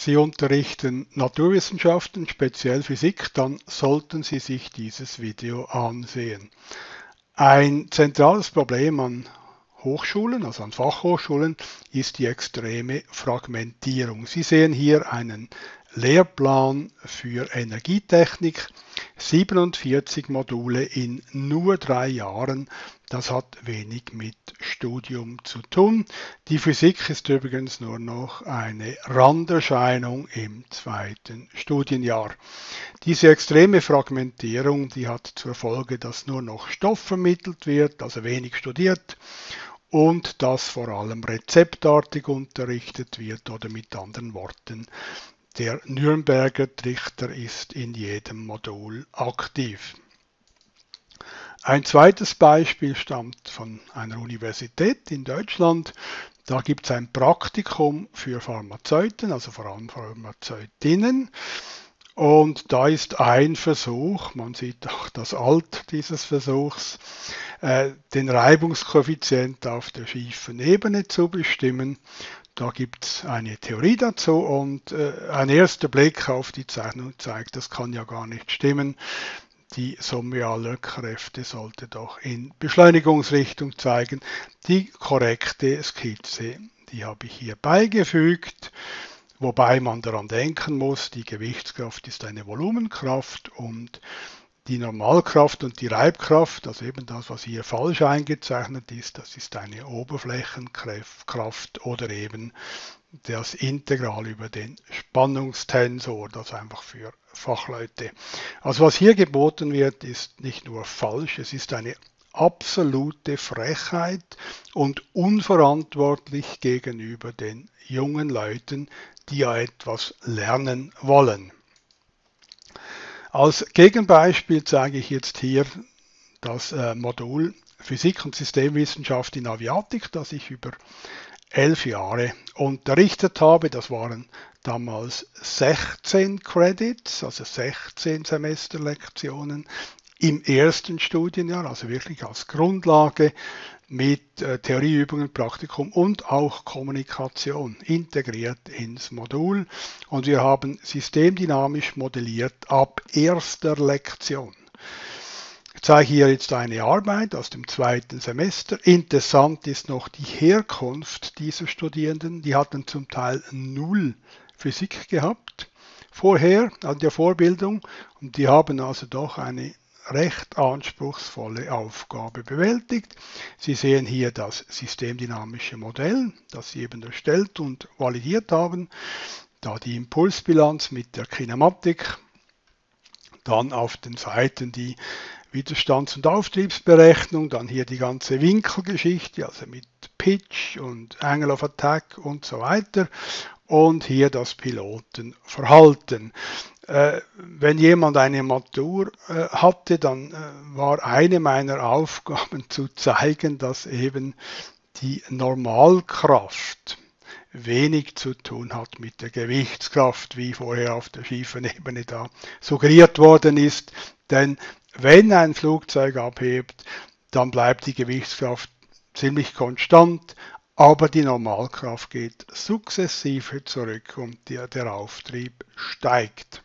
Sie unterrichten Naturwissenschaften, speziell Physik, dann sollten Sie sich dieses Video ansehen. Ein zentrales Problem an Hochschulen, also an Fachhochschulen, ist die extreme Fragmentierung. Sie sehen hier einen Lehrplan für Energietechnik, 47 Module in nur 3 Jahren. Das hat wenig mit Studium zu tun. Die Physik ist übrigens nur noch eine Randerscheinung im 2. Studienjahr. Diese extreme Fragmentierung, die hat zur Folge, dass nur noch Stoff vermittelt wird, also wenig studiert und dass vor allem rezeptartig unterrichtet wird oder mit anderen Worten, der Nürnberger Trichter ist in jedem Modul aktiv. Ein zweites Beispiel stammt von einer Universität in Deutschland. Da gibt es ein Praktikum für Pharmazeuten, also vor allem Pharmazeutinnen. Und da ist ein Versuch, man sieht auch das Alter dieses Versuchs, den Reibungskoeffizient auf der schiefen Ebene zu bestimmen. Da gibt es eine Theorie dazu und ein erster Blick auf die Zeichnung zeigt, das kann ja gar nicht stimmen. Die Summe aller Kräfte sollte doch in Beschleunigungsrichtung zeigen. Die korrekte Skizze, die habe ich hier beigefügt, wobei man daran denken muss, die Gewichtskraft ist eine Volumenkraft und die Normalkraft und die Reibkraft, also eben das, was hier falsch eingezeichnet ist, das ist eine Oberflächenkraft oder eben das Integral über den Spannungstensor, das einfach für Fachleute. Also was hier geboten wird, ist nicht nur falsch, es ist eine absolute Frechheit und unverantwortlich gegenüber den jungen Leuten, die ja etwas lernen wollen. Als Gegenbeispiel zeige ich jetzt hier das Modul Physik und Systemwissenschaft in Aviatik, das ich über 11 Jahre unterrichtet habe. Das waren damals 16 Credits, also 16 Semesterlektionen im ersten Studienjahr, also wirklich als Grundlage mit Theorieübungen, Praktikum und auch Kommunikation integriert ins Modul. Und wir haben systemdynamisch modelliert ab erster Lektion. Ich zeige hier jetzt eine Arbeit aus dem 2. Semester. Interessant ist noch die Herkunft dieser Studierenden. Die hatten zum Teil 0 Physik gehabt vorher an der Vorbildung und die haben also doch eine recht anspruchsvolle Aufgabe bewältigt. Sie sehen hier das systemdynamische Modell, das Sie eben erstellt und validiert haben. Da die Impulsbilanz mit der Kinematik. Dann auf den Seiten die Widerstands- und Auftriebsberechnung, dann hier die ganze Winkelgeschichte, also mit Pitch und Angle of Attack und so weiter. Und hier das Pilotenverhalten. Wenn jemand eine Matur hatte, dann war eine meiner Aufgaben zu zeigen, dass eben die Normalkraft wenig zu tun hat mit der Gewichtskraft, wie vorher auf der schiefen Ebene da suggeriert worden ist. Denn wenn ein Flugzeug abhebt, dann bleibt die Gewichtskraft ziemlich konstant, aber die Normalkraft geht sukzessive zurück und der Auftrieb steigt.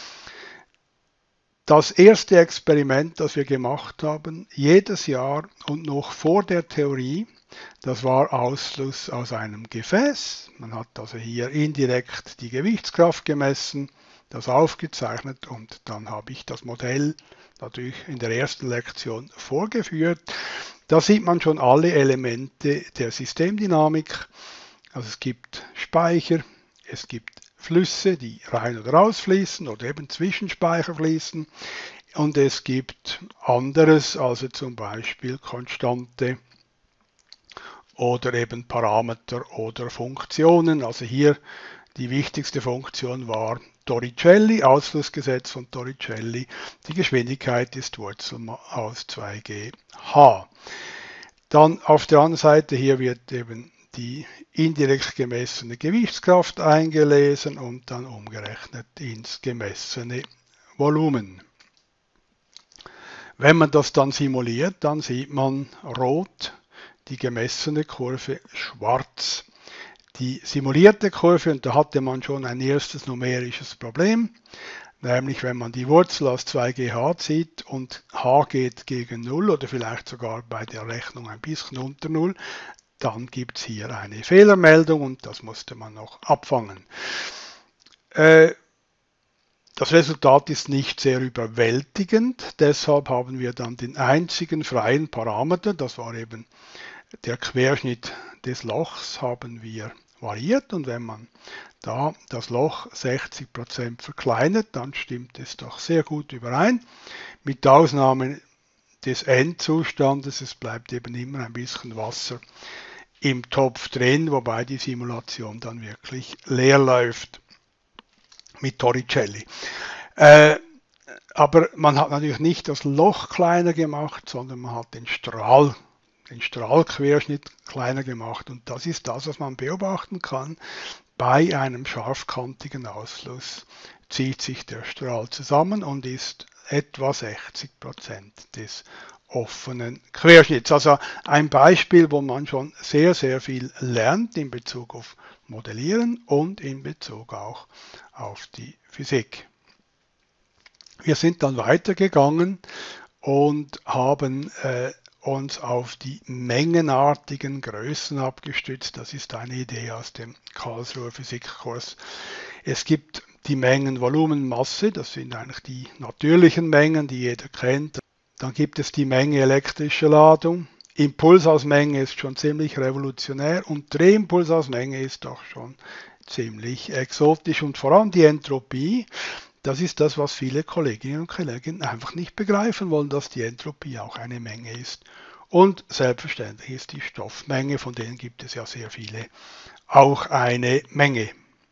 Das erste Experiment, das wir gemacht haben, jedes Jahr und noch vor der Theorie, das war Ausfluss aus einem Gefäß. Man hat also hier indirekt die Gewichtskraft gemessen, das aufgezeichnet und dann habe ich das Modell natürlich in der ersten Lektion vorgeführt. Da sieht man schon alle Elemente der Systemdynamik. Also es gibt Speicher, es gibt Flüsse, die rein oder rausfließen oder eben Zwischenspeicher fließen. Und es gibt anderes, also zum Beispiel Konstante oder eben Parameter oder Funktionen. Also hier die wichtigste Funktion war Torricelli, Ausflussgesetz von Torricelli. Die Geschwindigkeit ist Wurzel aus 2gh. Dann auf der anderen Seite hier wird eben die indirekt gemessene Gewichtskraft eingelesen und dann umgerechnet ins gemessene Volumen. Wenn man das dann simuliert, dann sieht man rot die gemessene Kurve, schwarz die simulierte Kurve und da hatte man schon ein erstes numerisches Problem, nämlich wenn man die Wurzel aus 2GH zieht und h geht gegen 0 oder vielleicht sogar bei der Rechnung ein bisschen unter 0, dann gibt es hier eine Fehlermeldung und das musste man noch abfangen. Das Resultat ist nicht sehr überwältigend, deshalb haben wir dann den einzigen freien Parameter, das war eben der Querschnitt des Lochs, haben wir variiert und wenn man da das Loch 60% verkleinert, dann stimmt es doch sehr gut überein. Mit Ausnahme des Endzustandes, es bleibt eben immer ein bisschen Wasser im Topf drin, wobei die Simulation dann wirklich leer läuft mit Torricelli. Aber man hat natürlich nicht das Loch kleiner gemacht, sondern man hat den Strahlquerschnitt kleiner gemacht und das ist das, was man beobachten kann. Bei einem scharfkantigen Ausfluss zieht sich der Strahl zusammen und ist etwa 60% des offenen Querschnitts. Also ein Beispiel, wo man schon sehr, sehr viel lernt in Bezug auf Modellieren und in Bezug auch auf die Physik. Wir sind dann weitergegangen und haben uns auf die mengenartigen Größen abgestützt. Das ist eine Idee aus dem Karlsruher Physikkurs. Es gibt die Mengen Volumen, Masse, das sind eigentlich die natürlichen Mengen, die jeder kennt. Dann gibt es die Menge elektrische Ladung. Impulsausmenge ist schon ziemlich revolutionär und Drehimpulsausmenge ist auch schon ziemlich exotisch und vor allem die Entropie. Das ist das, was viele Kolleginnen und Kollegen einfach nicht begreifen wollen, dass die Entropie auch eine Menge ist. Und selbstverständlich ist die Stoffmenge, von denen gibt es ja sehr viele, auch eine Menge.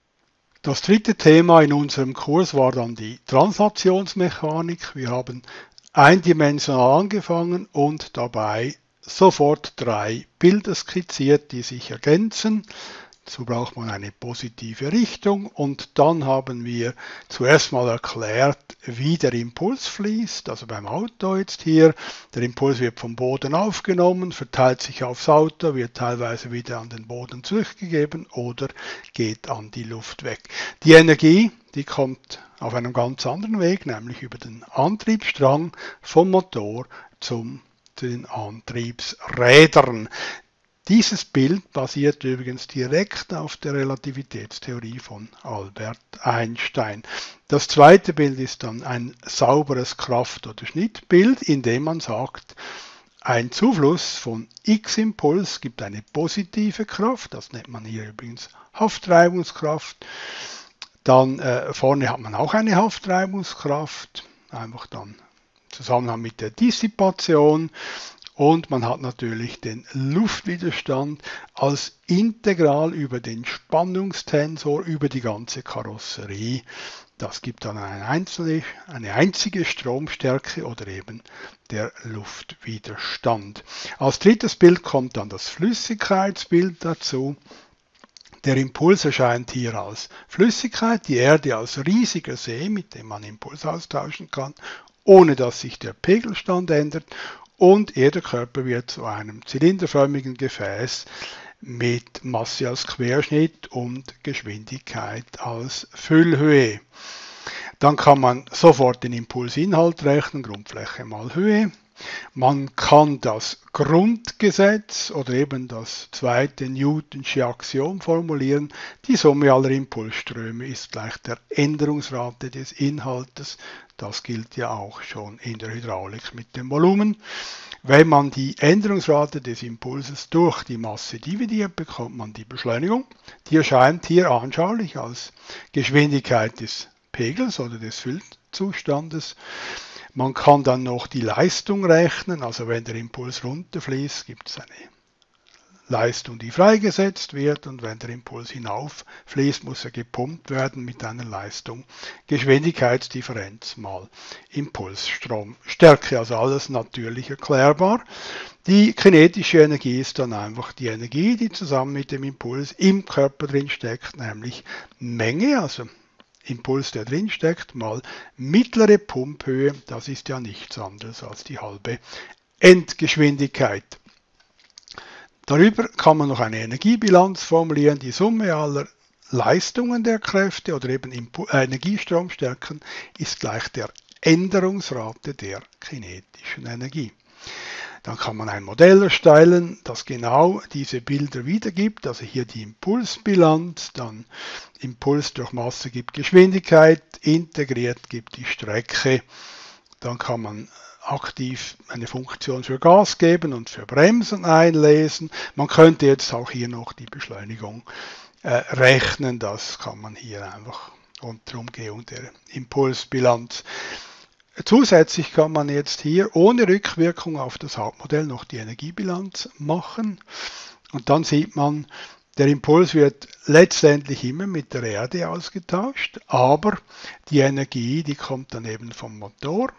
Das dritte Thema in unserem Kurs war dann die Translationsmechanik. Wir haben eindimensional angefangen und dabei sofort 3 Bilder skizziert, die sich ergänzen. Dazu braucht man eine positive Richtung und dann haben wir zuerst mal erklärt, wie der Impuls fließt, also beim Auto jetzt hier. Der Impuls wird vom Boden aufgenommen, verteilt sich aufs Auto, wird teilweise wieder an den Boden zurückgegeben oder geht an die Luft weg. Die Energie, die kommt auf einem ganz anderen Weg, nämlich über den Antriebsstrang vom Motor zu den Antriebsrädern. Dieses Bild basiert übrigens direkt auf der Relativitätstheorie von Albert Einstein. Das zweite Bild ist dann ein sauberes Kraft- oder Schnittbild, in dem man sagt, ein Zufluss von x-Impuls gibt eine positive Kraft, das nennt man hier übrigens Haftreibungskraft. Dann vorne hat man auch eine Haftreibungskraft, einfach dann im Zusammenhang mit der Dissipation. Und man hat natürlich den Luftwiderstand als Integral über den Spannungstensor über die ganze Karosserie. Das gibt dann eine einzige Stromstärke oder eben der Luftwiderstand. Als drittes Bild kommt dann das Flüssigkeitsbild dazu. Der Impuls erscheint hier als Flüssigkeit, die Erde als riesiger See, mit dem man Impuls austauschen kann, ohne dass sich der Pegelstand ändert. Und jeder Körper wird zu einem zylinderförmigen Gefäß mit Masse als Querschnitt und Geschwindigkeit als Füllhöhe. Dann kann man sofort den Impulsinhalt rechnen, Grundfläche mal Höhe. Man kann das Grundgesetz oder eben das zweite Newtonsche Axiom formulieren. Die Summe aller Impulsströme ist gleich der Änderungsrate des Inhaltes. Das gilt ja auch schon in der Hydraulik mit dem Volumen. Wenn man die Änderungsrate des Impulses durch die Masse dividiert, bekommt man die Beschleunigung. Die erscheint hier anschaulich als Geschwindigkeit des Pegels oder des Füllzustandes. Man kann dann noch die Leistung rechnen, also wenn der Impuls runterfließt, gibt es eine Leistung, die freigesetzt wird und wenn der Impuls hinauffließt, muss er gepumpt werden mit einer Leistung. Geschwindigkeitsdifferenz mal Impulsstromstärke, also alles natürlich erklärbar. Die kinetische Energie ist dann einfach die Energie, die zusammen mit dem Impuls im Körper drin steckt, nämlich Menge, also Impuls, der drin steckt, mal mittlere Pumphöhe, das ist ja nichts anderes als die halbe Endgeschwindigkeit. Darüber kann man noch eine Energiebilanz formulieren, die Summe aller Leistungen der Kräfte oder eben Energiestromstärken ist gleich der Änderungsrate der kinetischen Energie. Dann kann man ein Modell erstellen, das genau diese Bilder wiedergibt, also hier die Impulsbilanz, dann Impuls durch Masse gibt Geschwindigkeit, integriert gibt die Strecke, dann kann man aktiv eine Funktion für Gas geben und für Bremsen einlesen. Man könnte jetzt auch hier noch die Beschleunigung rechnen, das kann man hier einfach unter Umgehung der Impulsbilanz. Zusätzlich kann man jetzt hier ohne Rückwirkung auf das Hauptmodell noch die Energiebilanz machen und dann sieht man, der Impuls wird letztendlich immer mit der Erde ausgetauscht, aber die Energie, die kommt dann eben vom Motor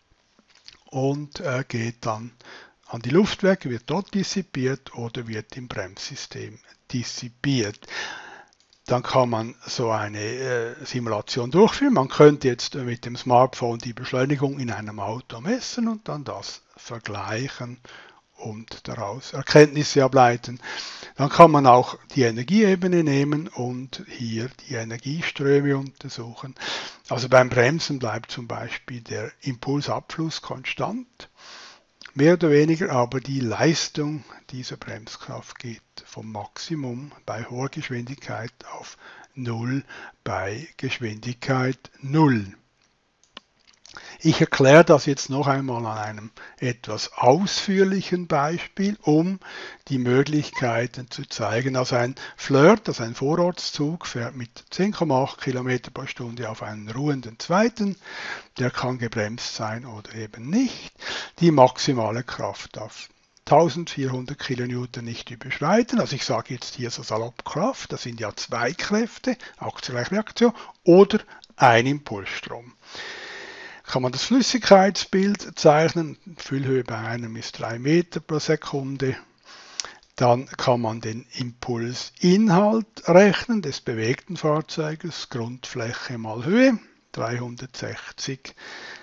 und geht dann an die Luftwerke, wird dort dissipiert oder wird im Bremssystem dissipiert. Dann kann man so eine Simulation durchführen. Man könnte jetzt mit dem Smartphone die Beschleunigung in einem Auto messen und dann das vergleichen und daraus Erkenntnisse ableiten. Dann kann man auch die Energieebene nehmen und hier die Energieströme untersuchen. Also beim Bremsen bleibt zum Beispiel der Impulsabfluss konstant. Mehr oder weniger, aber die Leistung dieser Bremskraft geht vom Maximum bei hoher Geschwindigkeit auf 0 bei Geschwindigkeit 0. Ich erkläre das jetzt noch einmal an einem etwas ausführlichen Beispiel, um die Möglichkeiten zu zeigen. Also ein Flirt, also ein Vorortszug, fährt mit 10,8 km pro Stunde auf einen ruhenden Zweiten. Der kann gebremst sein oder eben nicht. Die maximale Kraft darf 1400 kN nicht überschreiten. Also ich sage jetzt hier so salopp Kraft, das sind ja zwei Kräfte, Aktienreaktion oder ein Impulsstrom. Kann man das Flüssigkeitsbild zeichnen, Füllhöhe bei einem ist 3 Meter pro Sekunde. Dann kann man den Impulsinhalt rechnen des bewegten Fahrzeuges, Grundfläche mal Höhe, 360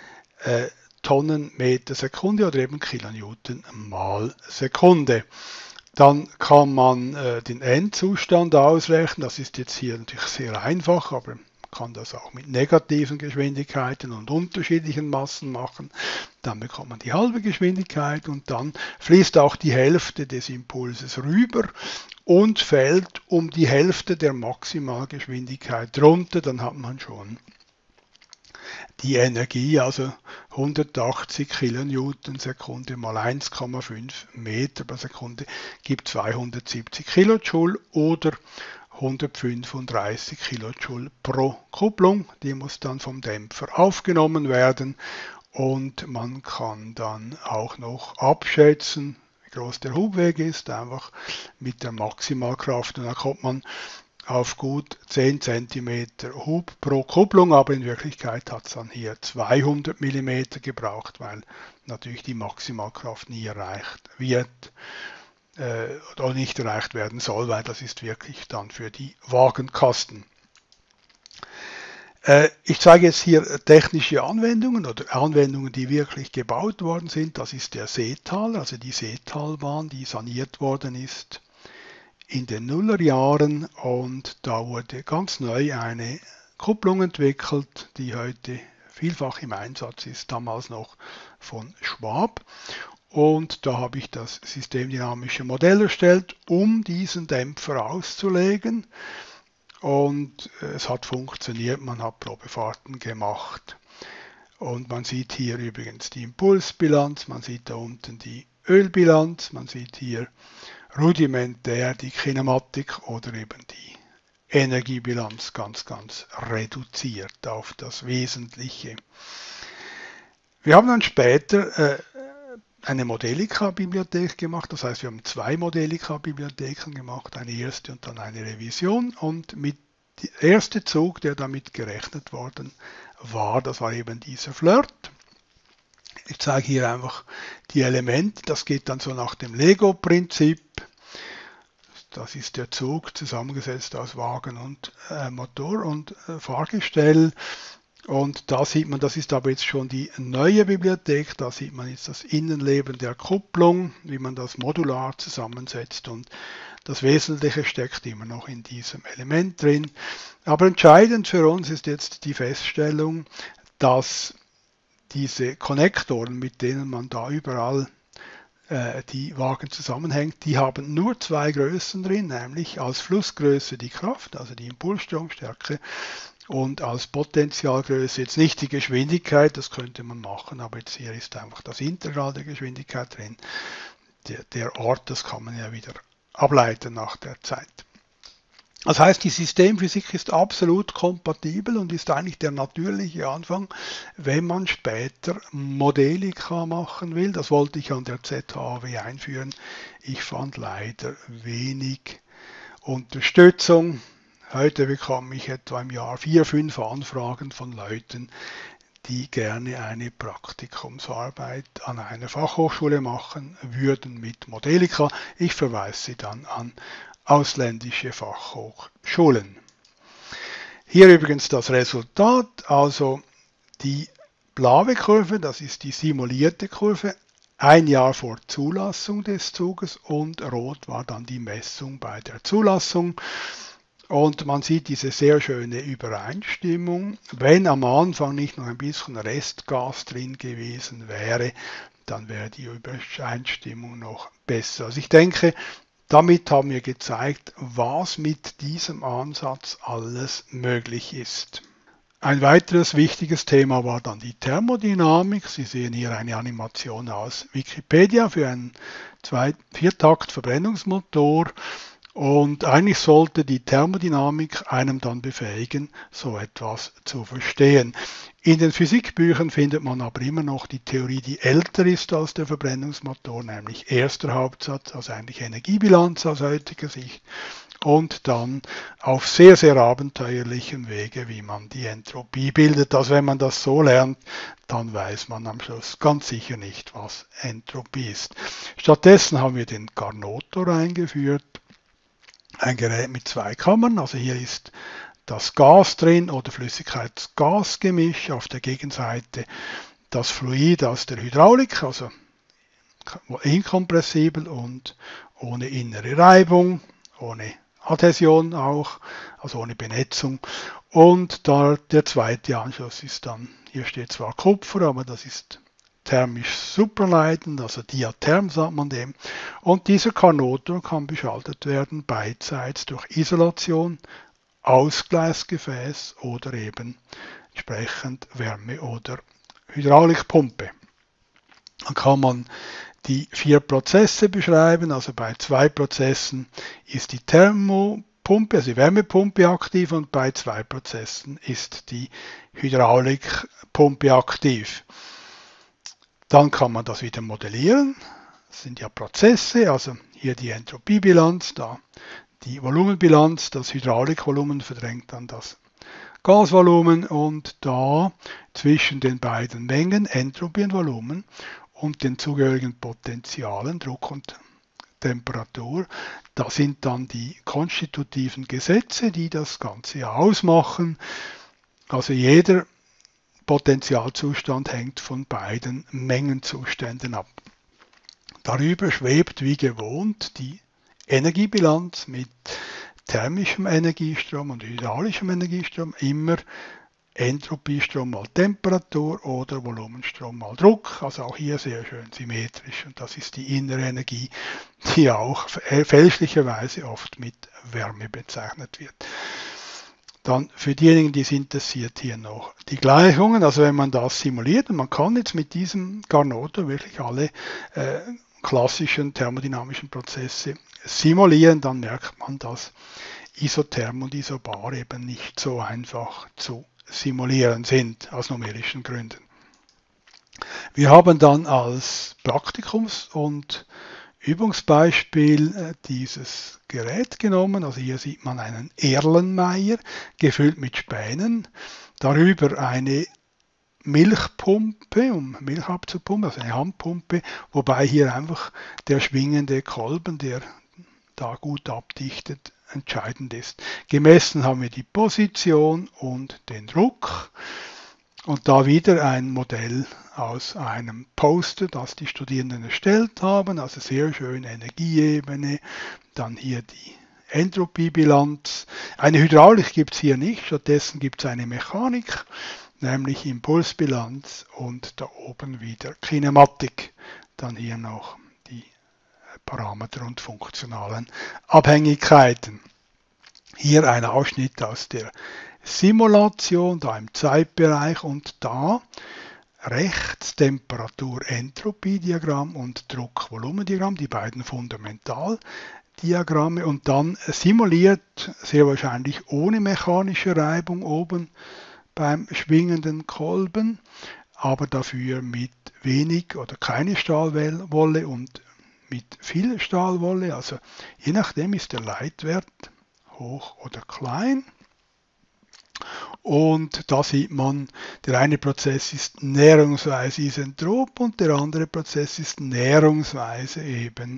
Tonnen Meter Sekunde oder eben Kilonewton mal Sekunde. Dann kann man den Endzustand ausrechnen, das ist jetzt hier natürlich sehr einfach, aber kann das auch mit negativen Geschwindigkeiten und unterschiedlichen Massen machen. Dann bekommt man die halbe Geschwindigkeit und dann fließt auch die Hälfte des Impulses rüber und fällt um die Hälfte der Maximalgeschwindigkeit runter. Dann hat man schon die Energie, also 180 Kilonewton Sekunde mal 1,5 Meter pro Sekunde gibt 270 Kilojoule oder 135 Kilojoule pro Kupplung. Die muss dann vom Dämpfer aufgenommen werden und man kann dann auch noch abschätzen, wie groß der Hubweg ist, einfach mit der Maximalkraft und dann kommt man auf gut 10 cm Hub pro Kupplung, aber in Wirklichkeit hat es dann hier 200 mm gebraucht, weil natürlich die Maximalkraft nie erreicht wird oder nicht erreicht werden soll, weil das ist wirklich dann für die Wagenkasten. Ich zeige jetzt hier technische Anwendungen oder Anwendungen, die wirklich gebaut worden sind. Das ist der Seetal, also die Seetalbahn, die saniert worden ist in den Nullerjahren und da wurde ganz neu eine Kupplung entwickelt, die heute vielfach im Einsatz ist, damals noch von Schwab. Und da habe ich das systemdynamische Modell erstellt, um diesen Dämpfer auszulegen. Und es hat funktioniert, man hat Probefahrten gemacht. Und man sieht hier übrigens die Impulsbilanz, man sieht da unten die Ölbilanz, man sieht hier rudimentär die Kinematik oder eben die Energiebilanz ganz reduziert auf das Wesentliche. Wir haben dann später eine Modelica-Bibliothek gemacht, das heißt wir haben 2 Modelica-Bibliotheken gemacht, eine erste und dann eine Revision und mit der erste Zug, der damit gerechnet worden war, das war eben dieser Flirt. Ich zeige hier einfach die Elemente, das geht dann so nach dem Lego-Prinzip. Das ist der Zug zusammengesetzt aus Wagen und Motor und Fahrgestell. Und da sieht man, das ist aber jetzt schon die neue Bibliothek, da sieht man jetzt das Innenleben der Kupplung, wie man das modular zusammensetzt, und das Wesentliche steckt immer noch in diesem Element drin. Aber entscheidend für uns ist jetzt die Feststellung, dass diese Konnektoren, mit denen man da überall die Wagen zusammenhängt, die haben nur zwei Größen drin, nämlich als Flussgröße die Kraft, also die Impulsstromstärke, und als Potentialgröße jetzt nicht die Geschwindigkeit, das könnte man machen, aber jetzt hier ist einfach das Integral der Geschwindigkeit drin. Der Ort, das kann man ja wieder ableiten nach der Zeit. Das heißt, die Systemphysik ist absolut kompatibel und ist eigentlich der natürliche Anfang, wenn man später Modellika machen will. Das wollte ich an der ZHAW einführen. Ich fand leider wenig Unterstützung. Heute bekomme ich etwa im Jahr 4, 5 Anfragen von Leuten, die gerne eine Praktikumsarbeit an einer Fachhochschule machen würden mit Modellika. Ich verweise sie dann an ausländische Fachhochschulen. Hier übrigens das Resultat, also die blaue Kurve, das ist die simulierte Kurve, ein Jahr vor Zulassung des Zuges, und rot war dann die Messung bei der Zulassung. Und man sieht diese sehr schöne Übereinstimmung. Wenn am Anfang nicht noch ein bisschen Restgas drin gewesen wäre, dann wäre die Übereinstimmung noch besser. Also ich denke, damit haben wir gezeigt, was mit diesem Ansatz alles möglich ist. Ein weiteres wichtiges Thema war dann die Thermodynamik. Sie sehen hier eine Animation aus Wikipedia für einen Viertakt-Verbrennungsmotor. Und eigentlich sollte die Thermodynamik einem dann befähigen, so etwas zu verstehen. In den Physikbüchern findet man aber immer noch die Theorie, die älter ist als der Verbrennungsmotor, nämlich erster Hauptsatz, also eigentlich Energiebilanz aus heutiger Sicht, und dann auf sehr, sehr abenteuerlichem Wege, wie man die Entropie bildet. Also wenn man das so lernt, dann weiß man am Schluss ganz sicher nicht, was Entropie ist. Stattdessen haben wir den Carnotor eingeführt. Ein Gerät mit zwei Kammern, also hier ist das Gas drin oder Flüssigkeits-Gas-Gemisch, auf der Gegenseite das Fluid aus der Hydraulik, also inkompressibel und ohne innere Reibung, ohne Adhäsion auch, also ohne Benetzung. Und da der zweite Anschluss ist dann, hier steht zwar Kupfer, aber das ist thermisch superleitend, also diatherm sagt man dem. Und dieser Carnotor kann beschaltet werden beidseits durch Isolation, Ausgleichsgefäß oder eben entsprechend Wärme- oder Hydraulikpumpe. Dann kann man die 4 Prozesse beschreiben, also bei 2 Prozessen ist die Thermopumpe, also die Wärmepumpe aktiv, und bei 2 Prozessen ist die Hydraulikpumpe aktiv. Dann kann man das wieder modellieren. Das sind ja Prozesse, also hier die Entropiebilanz, da die Volumenbilanz, das Hydraulikvolumen verdrängt dann das Gasvolumen, und da zwischen den beiden Mengen, Entropie und Volumen, und den zugehörigen Potentialen, Druck und Temperatur, da sind dann die konstitutiven Gesetze, die das Ganze ausmachen. Also jeder Potentialzustand hängt von beiden Mengenzuständen ab. Darüber schwebt wie gewohnt die Energiebilanz mit thermischem Energiestrom und hydraulischem Energiestrom, immer Entropiestrom mal Temperatur oder Volumenstrom mal Druck, also auch hier sehr schön symmetrisch, und das ist die innere Energie, die auch fälschlicherweise oft mit Wärme bezeichnet wird. Dann für diejenigen, die es interessiert, hier noch die Gleichungen. Also wenn man das simuliert, und man kann jetzt mit diesem Carnotor wirklich alle klassischen thermodynamischen Prozesse simulieren, dann merkt man, dass isotherm und isobar eben nicht so einfach zu simulieren sind, aus numerischen Gründen. Wir haben dann als Praktikums- und Übungsbeispiel dieses Gerät genommen. Also hier sieht man einen Erlenmeyer gefüllt mit Spänen, darüber eine Milchpumpe, um Milch abzupumpen, also eine Handpumpe, wobei hier einfach der schwingende Kolben, der da gut abdichtet, entscheidend ist. Gemessen haben wir die Position und den Druck. Und da wieder ein Modell aus einem Poster, das die Studierenden erstellt haben, also sehr schön Energieebene, dann hier die Entropiebilanz. Eine Hydraulik gibt es hier nicht, stattdessen gibt es eine Mechanik, nämlich Impulsbilanz und da oben wieder Kinematik. Dann hier noch die Parameter und funktionalen Abhängigkeiten. Hier ein Ausschnitt aus der Simulation, da im Zeitbereich und da rechts Temperatur-Entropie-Diagramm und Druck-Volumen-Diagramm, die beiden Fundamentaldiagramme und dann simuliert, sehr wahrscheinlich ohne mechanische Reibung oben beim schwingenden Kolben, aber dafür mit wenig oder keine Stahlwolle und mit viel Stahlwolle, also je nachdem ist der Leitwert hoch oder klein. Und da sieht man, der eine Prozess ist näherungsweise isentrop und der andere Prozess ist näherungsweise eben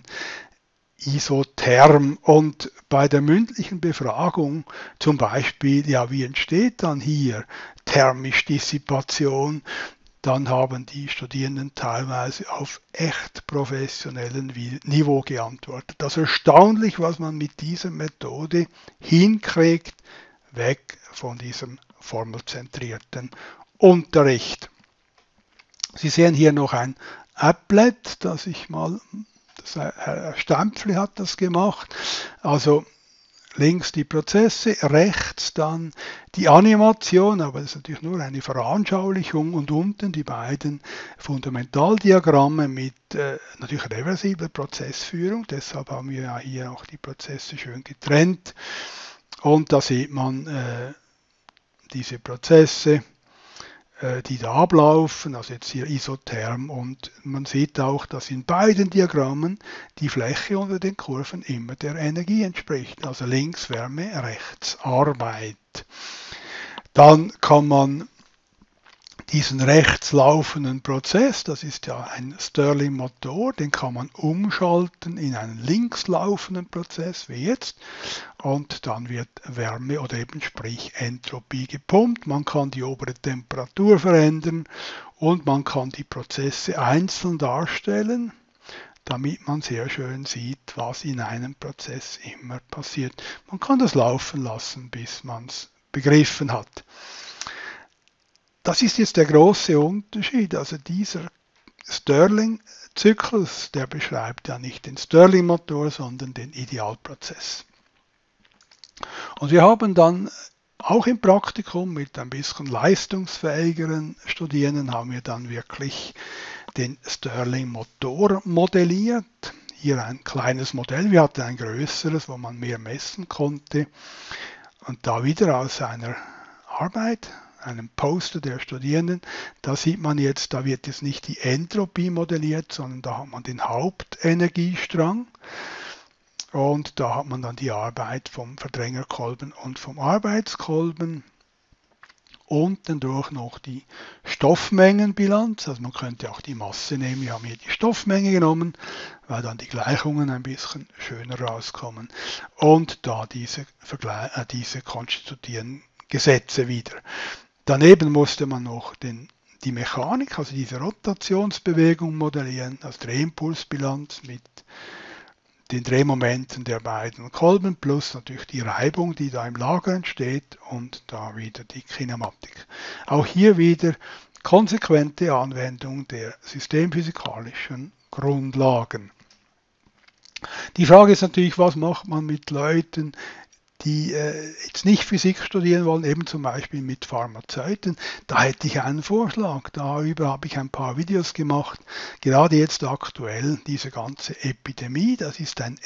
isotherm. Und bei der mündlichen Befragung zum Beispiel, ja, wie entsteht dann hier thermisch Dissipation? Dann haben die Studierenden teilweise auf echt professionellem Niveau geantwortet. Das ist erstaunlich, was man mit dieser Methode hinkriegt, weg von diesem formelzentrierten Unterricht. Sie sehen hier noch ein Applet, das Herr Stempfli hat das gemacht. Also links die Prozesse, rechts dann die Animation, aber das ist natürlich nur eine Veranschaulichung und unten die beiden Fundamentaldiagramme mit natürlich reversibler Prozessführung. Deshalb haben wir ja hier auch die Prozesse schön getrennt. Und da sieht man diese Prozesse, die da ablaufen, also jetzt hier isotherm und man sieht auch, dass in beiden Diagrammen die Fläche unter den Kurven immer der Energie entspricht, also links Wärme, rechts Arbeit. Dann kann man diesen rechts laufenden Prozess, das ist ja ein Stirling-Motor, den kann man umschalten in einen links laufenden Prozess, wie jetzt, und dann wird Wärme oder eben sprich Entropie gepumpt. Man kann die obere Temperatur verändern und man kann die Prozesse einzeln darstellen, damit man sehr schön sieht, was in einem Prozess immer passiert. Man kann das laufen lassen, bis man es begriffen hat. Das ist jetzt der große Unterschied. Also dieser Stirling-Zyklus, der beschreibt ja nicht den Stirling-Motor, sondern den Idealprozess. Und wir haben dann auch im Praktikum mit ein bisschen leistungsfähigeren Studierenden haben wir dann wirklich den Stirling-Motor modelliert. Hier ein kleines Modell, wir hatten ein größeres, wo man mehr messen konnte. Und da wieder aus einer Arbeit, einem Poster der Studierenden, da sieht man jetzt, da wird jetzt nicht die Entropie modelliert, sondern da hat man den Hauptenergiestrang und da hat man dann die Arbeit vom Verdrängerkolben und vom Arbeitskolben und dann durch noch die Stoffmengenbilanz, also man könnte auch die Masse nehmen, wir haben hier die Stoffmenge genommen, weil dann die Gleichungen ein bisschen schöner rauskommen und da diese konstituierenden Gesetze wieder. Daneben musste man noch die Mechanik, also diese Rotationsbewegung modellieren, also Drehimpulsbilanz mit den Drehmomenten der beiden Kolben plus natürlich die Reibung, die da im Lager entsteht und da wieder die Kinematik. Auch hier wieder konsequente Anwendung der systemphysikalischen Grundlagen. Die Frage ist natürlich, was macht man mit Leuten, die jetzt nicht Physik studieren wollen, eben zum Beispiel mit Pharmazeuten. Da hätte ich einen Vorschlag. Darüber habe ich ein paar Videos gemacht. Gerade jetzt aktuell diese ganze Epidemie. Das ist ein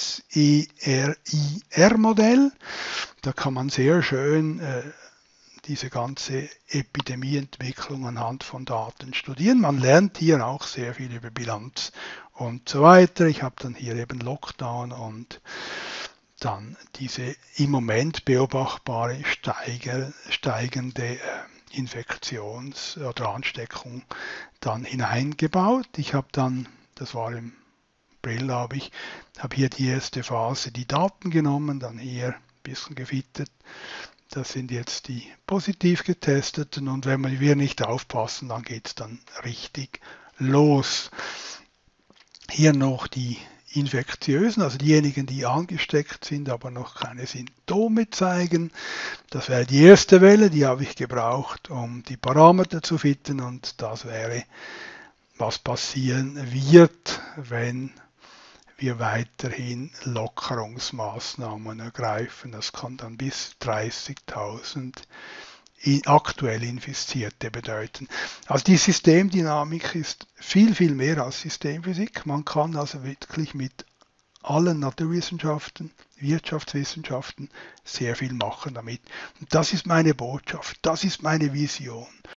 SERIR-Modell. Da kann man sehr schön diese ganze Epidemieentwicklung anhand von Daten studieren. Man lernt hier auch sehr viel über Bilanz und so weiter. Ich habe dann hier eben Lockdown und dann diese im Moment beobachtbare steigende Infektions- oder Ansteckung dann hineingebaut. Ich habe dann, das war im April, habe hier die erste Phase die Daten genommen, dann hier ein bisschen gefittet, Das sind jetzt die positiv getesteten und wenn wir nicht aufpassen, dann geht es dann richtig los. Hier noch die Infektiösen, also diejenigen, die angesteckt sind, aber noch keine Symptome zeigen. Das wäre die erste Welle, die habe ich gebraucht, um die Parameter zu fitten und das wäre, was passieren wird, wenn wir weiterhin Lockerungsmaßnahmen ergreifen. Das kann dann bis 30.000 aktuell Infizierte bedeuten. Also die Systemdynamik ist viel, viel mehr als Systemphysik. Man kann also wirklich mit allen Naturwissenschaften, Wirtschaftswissenschaften sehr viel machen damit. Und das ist meine Botschaft, das ist meine Vision.